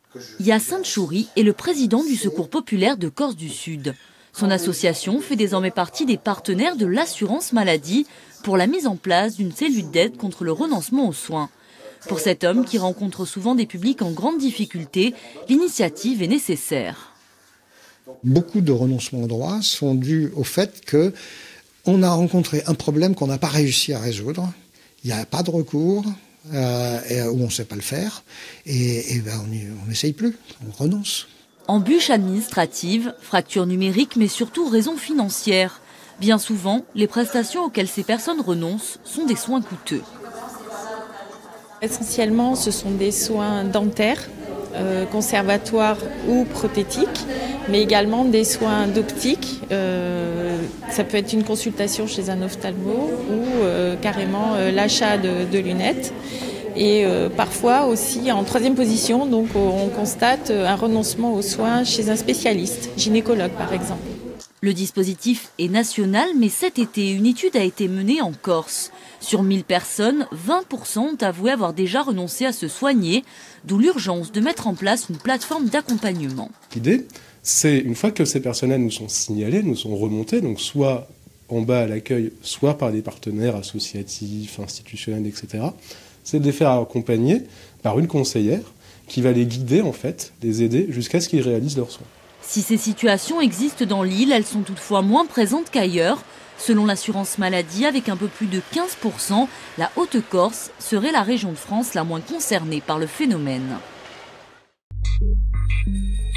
Hyacinthe Choury est le président du Secours populaire de Corse du Sud. Son association fait désormais partie des partenaires de l'assurance maladie pour la mise en place d'une cellule d'aide contre le renoncement aux soins. Pour cet homme qui rencontre souvent des publics en grande difficulté, l'initiative est nécessaire. Beaucoup de renoncements aux droits sont dus au fait qu'on a rencontré un problème qu'on n'a pas réussi à résoudre. Il n'y a pas de recours, ou on ne sait pas le faire, et on n'essaye plus, on renonce. Embûches administratives, fractures numériques, mais surtout raisons financières. Bien souvent, les prestations auxquelles ces personnes renoncent sont des soins coûteux. Essentiellement, ce sont des soins dentaires, conservatoires ou prothétiques, mais également des soins d'optique. Ça peut être une consultation chez un ophtalmo ou carrément l'achat de lunettes. Et parfois aussi en troisième position, donc on constate un renoncement aux soins chez un spécialiste, gynécologue par exemple. Le dispositif est national, mais cet été, une étude a été menée en Corse. Sur 1000 personnes, 20% ont avoué avoir déjà renoncé à se soigner, d'où l'urgence de mettre en place une plateforme d'accompagnement. L'idée, c'est une fois que ces personnes-là nous sont signalées, nous sont remontées, donc soit en bas à l'accueil, soit par des partenaires associatifs, institutionnels, etc., c'est de les faire accompagner par une conseillère qui va les guider, en fait, les aider jusqu'à ce qu'ils réalisent leurs soins. Si ces situations existent dans l'île, elles sont toutefois moins présentes qu'ailleurs. Selon l'assurance maladie, avec un peu plus de 15%, la Haute-Corse serait la région de France la moins concernée par le phénomène.